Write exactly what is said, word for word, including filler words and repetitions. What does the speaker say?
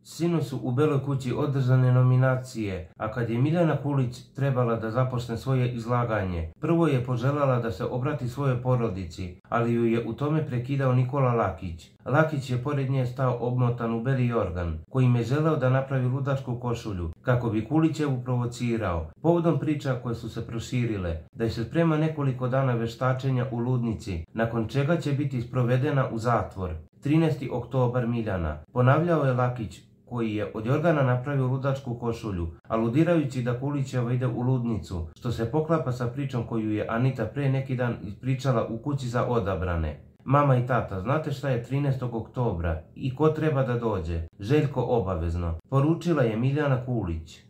Sinoć su u Beloj kući održane nominacije, a kad je Miljana Kulić trebala da započne svoje izlaganje, prvo je poželjela da se obrati svojoj porodici, ali ju je u tome prekidao Nikola Lakić. Lakić je pored nje stao obmotan u beli jorgan, kojim je želeo da napravi ludačku košulju, kako bi Kulićevu provocirao. Povodom priča koje su se proširile, da je se sprema nekoliko dana veštačenja u ludnici, nakon čega će biti sprovedena u zatvor. trinaesti oktobar Miljana, ponavljao je Lakić, koji je od jorgana napravio ludačku košulju, aludirajući da Kulićeva ide u ludnicu, što se poklapa sa pričom koju je Anita pre neki dan ispričala u kući za odabrane. Mama i tata, znate šta je trinaestog oktobra i ko treba da dođe? Željko obavezno, poručila je Miljana Kulić.